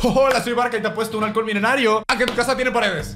Hola, soy Barca y te ha puesto un alcohol milenario a que tu casa tiene paredes.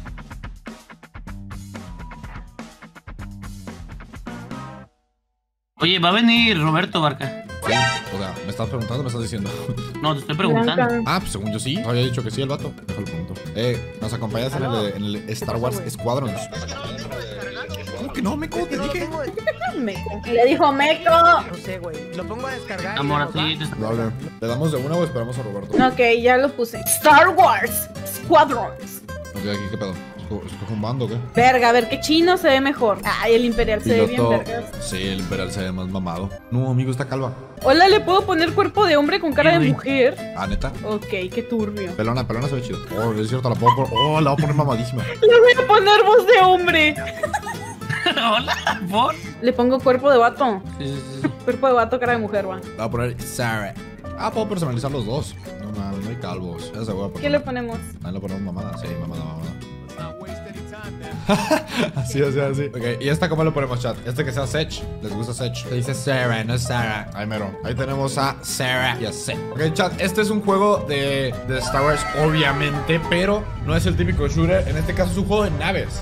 Oye, va a venir Roberto, Barca. Sí, o sea, ¿me estás preguntando o me estás diciendo? No, te estoy preguntando. Ah, pues según yo sí. Había dicho que sí el vato. Déjalo pregunto. ¿Nos acompañas en el Star Wars Squadrons? ¿Cómo que no, Meco? Te dije. Le dijo Meco. No sé, güey. Lo pongo a descargar. Amor, a ti. Dale. ¿Le damos de una o esperamos a Roberto? Ok, ya lo puse. Star Wars Squadrons. Ok, aquí, ¿qué pedo? ¿Escoge un bando o qué? Verga, a ver qué chino se ve mejor. Ay, el Imperial se ve bien vergas. Sí, el Imperial se ve más mamado. No, amigo, está calva. Hola, ¿le puedo poner cuerpo de hombre con cara de mujer? Ah, ¿neta? Ok, qué turbio. Pelona se ve chido. Oh, es cierto, la puedo poner. Oh, la voy a poner mamadísima. Le voy a poner voz de hombre. Hola, ¿por? Le pongo cuerpo de vato. Sí. Cuerpo de vato, cara de mujer, va. La voy a poner Sarah. Ah, puedo personalizar los dos. No mames, no hay calvos. Esa voy a poner. ¿Qué le ponemos? Ahí le ponemos mamada. Sí, mamada. así. Ok, ¿y esta cómo lo ponemos, chat? Este que sea Sech. ¿Les gusta Sech? Se dice Sarah, no es Sarah. Ahí mero. Ahí tenemos a Sarah y a Sech. Ok, chat, este es un juego de Star Wars, obviamente, pero no es el típico shooter. En este caso es un juego de naves.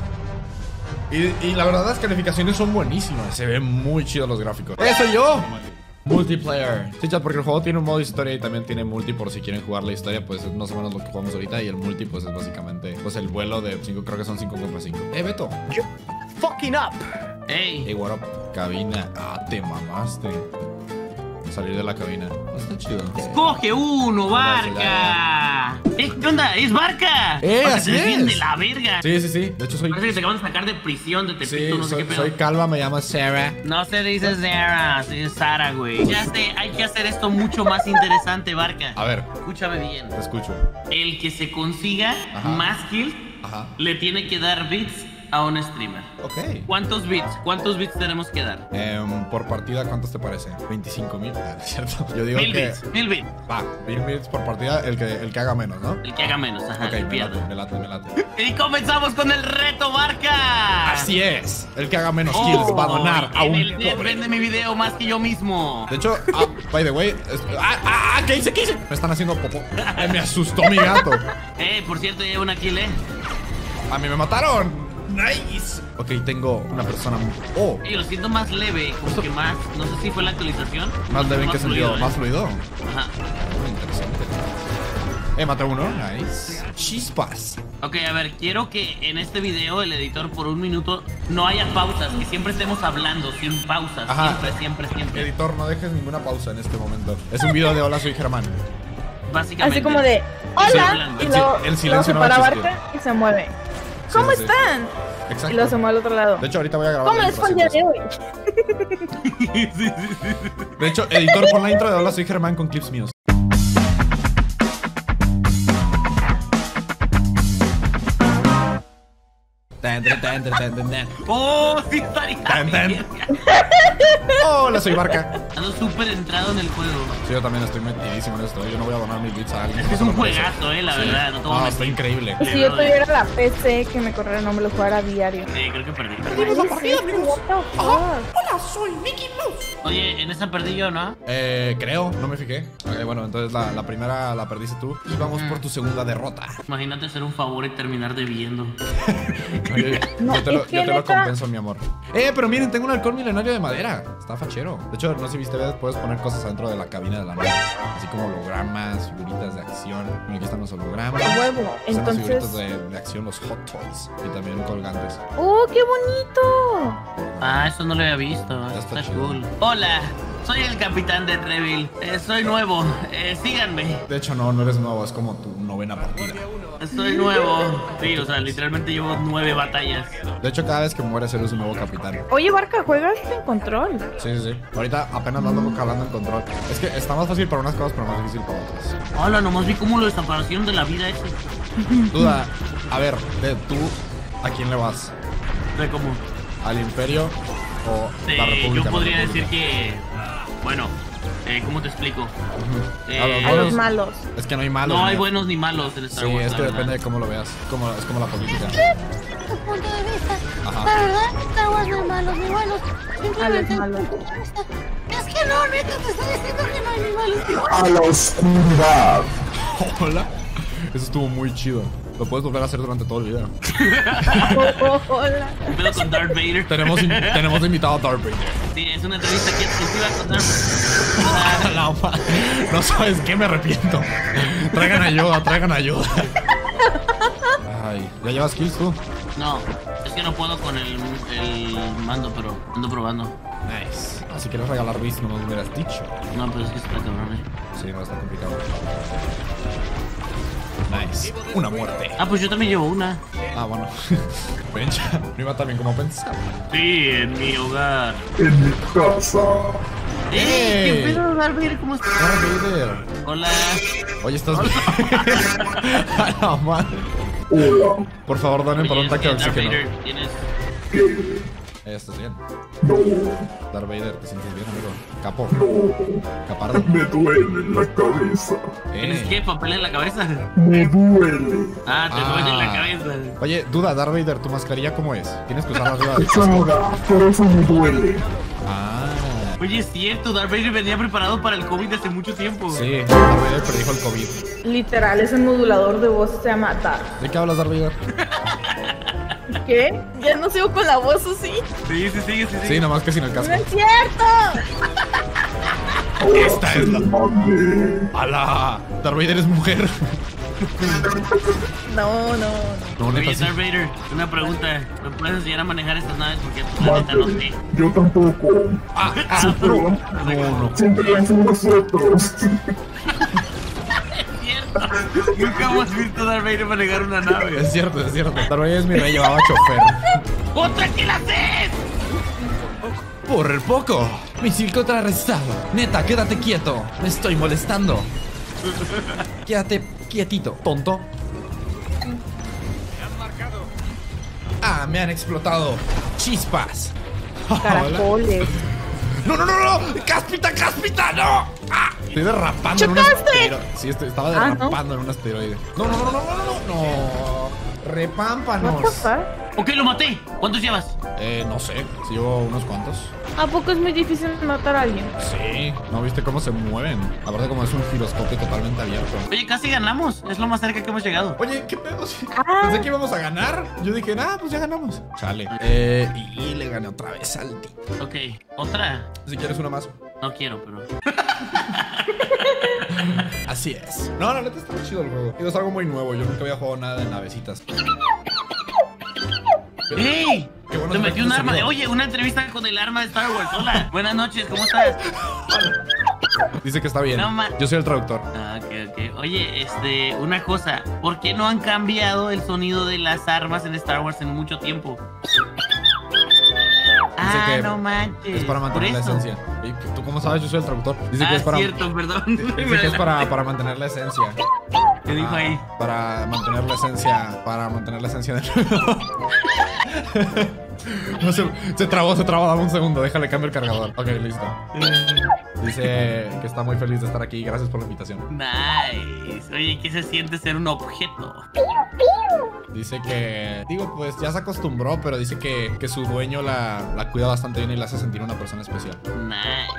Y la verdad las calificaciones son buenísimas. Se ven muy chidos los gráficos. ¡Eso yo! Multiplayer. Sí, chat, porque el juego tiene un modo historia y también tiene multi por si quieren jugar la historia, pues es más o menos lo que jugamos ahorita. Y el multi, pues es básicamente pues el vuelo de 5, creo que son 5 contra 5. Beto. Fucking up. Ey. Hey, what up? Cabina. Ah, te mamaste. Salir de la cabina. Está chido. Coge uno, Barca. ¿Qué onda? ¡Es Barca! Barca, así te ves bien es. de la verga. Sí. De hecho, soy. Parece que te acaban de sacar de prisión, de Tepito, Sí, no sé qué pedo. soy calva, me llama Sarah. No se dice Sarah, se dice Sara, güey. Ya sé, hay que hacer esto mucho más interesante, Barca. A ver, Escúchame bien. te escucho. El que se consiga Ajá. más kills Ajá. le tiene que dar bits a un streamer. Ok. ¿Cuántos bits tenemos que dar? Por partida, ¿cuántos te parece? 25,000. Ah, es cierto. Yo digo 1000 que. bits, 1000 bits. Va, 1000 bits por partida, el que haga menos, ¿no? El que haga menos, ajá, Ok, el me pierda. late. Y comenzamos con el reto, Barca. Así es. El que haga menos kills va a donar a en un el net pobre. vende mi video más que yo mismo. De hecho, by the way, ¿qué hice? Me están haciendo popó. Me asustó mi gato. Por cierto, ya llevo una kill, A mí me mataron. Nice. Ok, tengo una persona. Oh, Lo siento más leve, como que más, no sé si fue la actualización. más leve en qué sentido. fluido, Más fluido. Ajá. Interesante. Maté uno. Nice. Chispas. Ok, a ver, quiero que en este video el editor por un minuto no haya pausas, que siempre estemos hablando sin pausas. Ajá. Siempre. Editor, no dejes ninguna pausa en este momento. Es un video de hola, soy Germán. Básicamente. Así como de hola. Sí, Y luego el silencio se no va a para existir. Barca y se mueve. ¿Cómo sí. están? Exacto. Y luego se mueve al otro lado. De hecho, ahorita voy a grabar. ¿Cómo la les fue el intro, día así de hoy? pues. De hecho, editor, pon la intro de hola, soy Germán con clips míos. ¡Oh, sí estaría Tan, tan. bien! Hola, soy Barca. Ando súper entrado en el juego. Sí, yo también estoy metidísimo en esto. Yo no voy a donar mis bits a alguien. Es que es un juegazo, la verdad, no te voy a No, mentir. está increíble. Y si yo tuviera la PC que me corriera, no me lo jugara a diario. Sí, creo que perdí. Hola, soy Mickey Mouse. Oye, en esa perdí yo, ¿no? Creo, no me fijé. Ok, bueno, entonces la primera la perdiste tú. Y vamos por tu segunda derrota. Imagínate hacer un favor y terminar debiendo. Oye, No, yo te lo es que neta- compenso, mi amor. Pero miren, tengo un halcón milenario de madera. Está fachero. De hecho, no sé si viste, puedes poner cosas adentro de la cabina de la nave. Así como hologramas, figuritas de acción. Mira, aquí están los hologramas. a huevo. Están las figuritas Entonces. de acción, los hot toys. Y también colgantes. ¡Oh, qué bonito! Ah, eso no lo había visto. Ya está Está chido. cool. Hola, soy el capitán de Treville. Soy nuevo. Síganme. De hecho, no eres nuevo. Es como tu novena partida. Soy nuevo. Sí, o sea, literalmente llevo 9 batallas. De hecho, cada vez que mueres eres un nuevo capitán. Oye, Barca, ¿juegas en control? Sí. Ahorita apenas ando jalando en control. Es que está más fácil para unas cosas, pero más difícil para otras. Hola, nomás vi cómo lo desaparecieron de la vida ese. Duda, a ver, ¿tú a quién le vas? De cómo. ¿Al Imperio o la República? Yo La podría República. decir que. Bueno, ¿cómo te explico? A los malos. Es que no hay malos. No hay ¿no? buenos ni malos en Star Sí, Wars. es que la depende de verdad. cómo lo veas. Es como la política. Tu punto de vista. Ajá. La verdad, Star Wars no hay malos ni buenos. Simplemente el malos. punto de vista. Es que no, neta, te estoy diciendo que no hay ni malos ni buenos. A la oscuridad. Hola. Eso estuvo muy chido. Lo puedes volver a hacer durante todo el video. Hola. Pero con Darth Vader. Tenemos invitado a Darth Vader. Sí, es una entrevista aquí exclusiva con Darth Vader. La madre. No sabes qué, me arrepiento. Traigan ayuda, traigan ayuda. Ay, ¿ya llevas kills tú? No, es que no puedo con el mando, pero ando probando. Nice. Si quieres regalar bis, no me hubieras dicho. No, pero es que está cabrón, Sí, no, está complicado. Nice. Una muerte. Ah, pues yo también llevo una. Ah, bueno. Bencha, no iba tan bien como pensaba. Sí, en mi hogar. En mi casa. ¿Qué pedo, Darth Vader? ¿Cómo estás? Darth Vader. Hola. Oye, ¿estás bien? A la madre. Hola. Por favor, donen para un tanque de Darth oxígeno. Vader, tienes... ¿Estás bien? No, Darth Vader, ¿te sientes bien, amigo? Capo. no. Capardo. Me duele la cabeza. ¿Tienes qué? ¿Papel en la cabeza? Me duele. Ah, te duele en la cabeza. Oye, duda, Darth Vader, ¿tu mascarilla cómo es? Tienes que usarla arriba del Es casco. ahora, por eso me duele. Ah. Oye, es cierto, Darth Vader venía preparado para el COVID hace mucho tiempo. Sí, Darth Vader predijo el COVID. Literal, ese modulador de voz se llama Darth. ¿De qué hablas, Darth Vader? ¿Qué? ¿Ya no sigo con la voz o sí? Sí. Sí, nomás que sin el ¡No casco. es cierto! Esta es la... Mande. ¡Hala! Darth Vader es mujer. No. No, neta, Oye, sí. Darth Vader, una pregunta. ¿Me puedes enseñar a manejar estas naves? Porque pues, la neta no sé. Mande. Yo tampoco. No. Siempre las nosotros. Es cierto. Nunca hemos visto a Darth Vader manejar una nave. Es cierto. Darth Vader es mi rey, llevaba chofer. ¡Otra que la haces! Por poco. Misil contrarrestado. Neta, quédate quieto. Me estoy molestando. Quédate quietito, tonto. Ah, me han explotado. Chispas. Hola. Caracoles. No. Cáspita, no. Ah, estoy derrapando en un asteroide. Sí, estaba derrapando en un asteroide. No. Repámpanos. What the fuck? Ok, lo maté. ¿Cuántos llevas? No sé, si llevo unos cuantos. ¿A poco es muy difícil matar a alguien? Sí, ¿no viste cómo se mueven? Aparte como es un giroscopio totalmente abierto. Oye, casi ganamos. Es lo más cerca que hemos llegado. Oye, ¿qué pedo? Ah. Pensé que íbamos a ganar. Yo dije, pues ya ganamos. Chale. Y le gané otra vez al tipo. Ok, otra. Si quieres una más. No quiero, pero... Así es. No, la neta está muy chido el juego. Es algo muy nuevo. Yo nunca había jugado nada de navecitas. ¡Ey! Qué bueno Te que metí me un arma. salió. Oye, una entrevista con el arma de Star Wars. Hola. Buenas noches, ¿cómo estás? Dice que está bien. No, Yo soy el traductor. Ah, ok. Oye, una cosa. ¿Por qué no han cambiado el sonido de las armas en Star Wars en mucho tiempo? Dice que no manches. Es para mantener la Por eso. esencia. ¿Y tú cómo sabes? Yo soy el traductor. Dice que es para... Cierto, perdón. Dice que es para mantener la esencia. ¿Qué dijo ahí? Para mantener la esencia. Para mantener la esencia de... No sé, se trabó, dame un segundo, déjale cambio el cargador. Ok, listo. Dice que está muy feliz de estar aquí, gracias por la invitación. Nice. Oye, ¿qué se siente ser un objeto? Dice que, digo, pues ya se acostumbró, pero dice que su dueño la cuida bastante bien y la hace sentir una persona especial. Nice.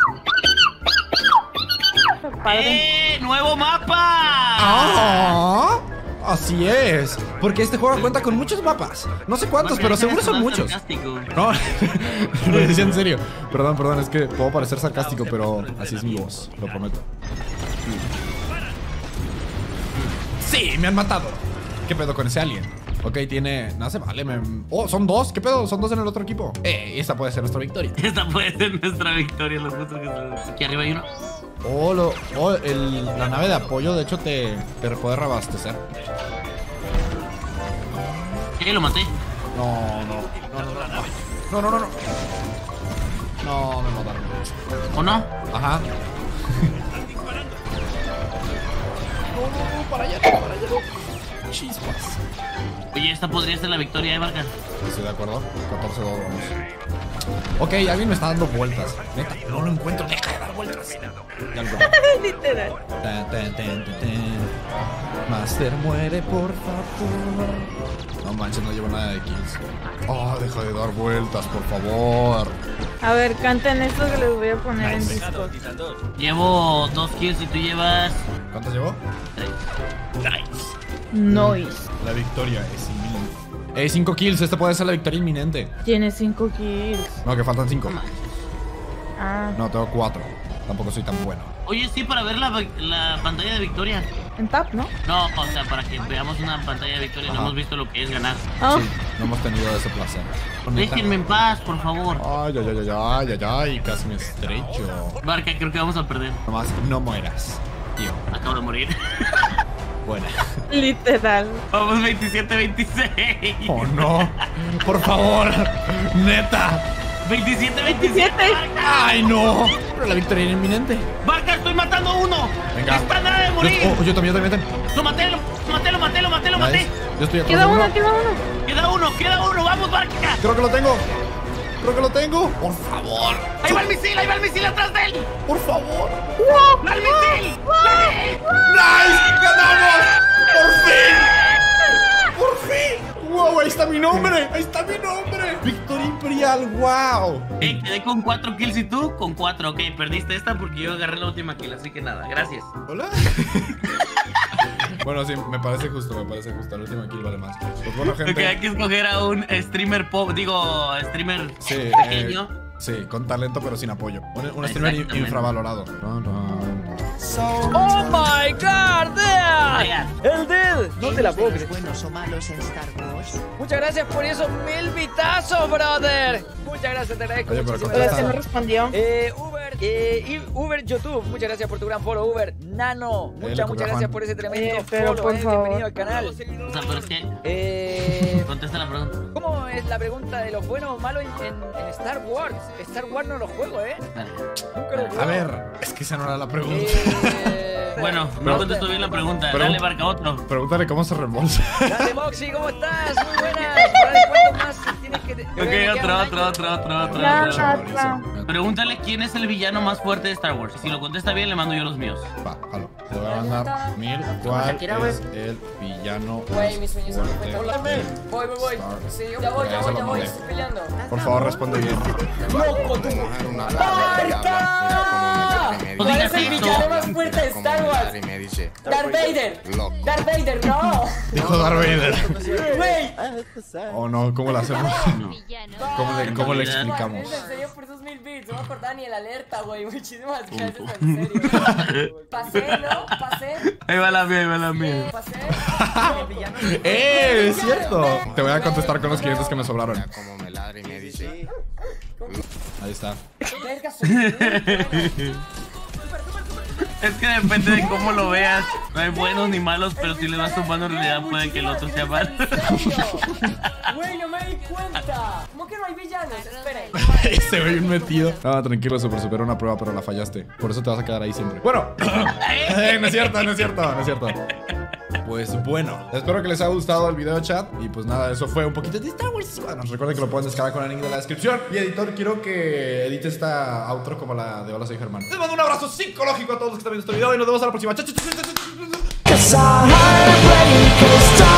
Padre. ¡Nuevo mapa! ¡Ah! Así es, porque este juego cuenta con muchos mapas. No sé cuántos, pero seguro son muchos. Sarcástico. No, lo decía en serio. Perdón, es que puedo parecer sarcástico, pero así es mi voz, lo prometo. Sí, me han matado. ¿Qué pedo con ese alien? Ok, tiene... No se vale, Oh, son dos. ¿Qué pedo? Son dos en el otro equipo. Esta puede ser nuestra victoria. Esta puede ser nuestra victoria. Los otros que son... Aquí arriba hay uno. La nave de apoyo, de hecho, te puede reabastecer. Lo maté. No, me mataron. ¿O no? Ajá. No, para allá. Chispas. Oye, esta podría ser la victoria, Vargas. Estoy de acuerdo. 14-2, vamos. Ok, alguien me está dando vueltas. Neta, no lo encuentro. Deja de dar vueltas. Ya lo encontré. Literal. Master muere, por favor. No manches, no llevo nada de kills. Oh, deja de dar vueltas, por favor. A ver, canten esto que les voy a poner en Nice. Discord. Llevo 2 kills y tú llevas ¿Cuántos llevo? 3. Noise. La victoria es inminente. 5 kills, esta puede ser la victoria inminente. Tiene 5 kills. No, que faltan 5. Ah, No, tengo 4. Tampoco soy tan bueno. Oye, sí, para ver la pantalla de victoria. en tap, ¿no? No, o sea, para que veamos una pantalla de victoria. Ajá. No hemos visto lo que es ganar. Oh, Sí, no hemos tenido ese placer. Déjenme en paz, por favor. Ay, ay, ay, ay, ay, ay, casi me estrecho. Barca, creo que vamos a perder. Nomás no mueras, tío. Acabo de morir. Buena. literal. Vamos 27-26. Oh no, por favor, neta. 27-27. Ay no, pero la victoria era inminente. Barca, estoy matando a uno. Venga. Está nada de morir. Yo también. Lo maté, lo maté. Nice. Yo estoy atrás Queda de uno, queda uno. Queda uno. Vamos, Barca. Creo que lo tengo. Por favor. Ahí va el misil atrás de él. Por favor. ¡Va el misil! ¡Nice! ¡Ganamos! ¡Por fin! ¡Wow! Ahí está mi nombre. Victoria Imperial. ¡Wow! Quedé con 4 kills y tú con 4. Ok, perdiste esta porque yo agarré la última kill, así que nada, gracias. Hola. Bueno, sí, me parece justo. La última kill vale más. Pues bueno, gente. Ok, hay que escoger a un streamer pop, streamer Sí, pequeño. sí, con talento pero sin apoyo. Un streamer Exactamente. infravalorado. ¡Oh my god! ¡Damn! Vaya. ¡El deal! No te la puedo creer. buenos o malos en Star Wars. Muchas gracias por esos 1000 bitazos, brother. Muchas gracias, te agradezco. Oye, pero muchísimas Pero contesta. ese no gracias. respondió. Uber YouTube, muchas gracias por tu gran follow, Uber. Nano, le muchas copió a gracias Juan. por ese tremendo pero follow, por favor. bienvenido al canal. O sea, pero es que contesta la pregunta. ¿Cómo es la pregunta de los buenos o malos en Star Wars? Star Wars no lo juego, Vale. Nunca lo juego. A ver, es que esa no era la pregunta. Bueno, Pero- no contesto bien la pregunta. pero- Dale, Barca, otro. Pregúntale cómo se reembolsa. Dale, Moxie, ¿cómo estás? Muy buenas. Dale, ¿cuánto más tienes que...? Ok, otro. Ya. Pregúntale quién es el villano más fuerte de Star Wars. Y si lo contesta bien, le mando yo los míos. Va, jalo. Te voy a mandar 1000. ¿Cuál es el villano Güey, mis sueños son fuerte? perfectos. Voy. Sí, ya voy, Ya se lo mandé. estoy peleando. Por favor, responde bien. No ¿Cuál digas es el villano eso. más fuerte de Star Wars? Darth Vader. Darth Vader, no. Dijo Darth Vader. Güey. Oh no, ¿cómo lo hacemos? ¿Cómo le Es explicamos? en serio por esos 1000 bits. No me acordaba ni el alerta, güey. Muchísimas gracias, en serio. Pasé, ¿no? Pasé. Ahí va la mía. Pasé. Es cierto! Te voy a contestar con los 500 que me sobraron. Como me ladra y me dice. Ahí está. Verga, soy muy bueno. Es que depende de cómo lo veas. No hay buenos ni malos, pero si le vas sumando en realidad puede que el otro sea malo. Güey, no me di cuenta. ¿Cómo que no hay villanos? Esperen. Se ve bien metido. Ah, tranquilo, super una prueba, pero la fallaste. Por eso te vas a quedar ahí siempre. Bueno, no es cierto. Pues bueno, espero que les haya gustado el video, chat. Y pues nada, eso fue un poquito de Star Wars Squadrons. Recuerden que lo pueden descargar con el link de la descripción. Y editor, quiero que edite esta outro como la de Hola, soy Germán. Les mando un abrazo psicológico a todos los que están viendo este video y nos vemos a la próxima. Chao, chao, chao, chao, chao, chao, chao.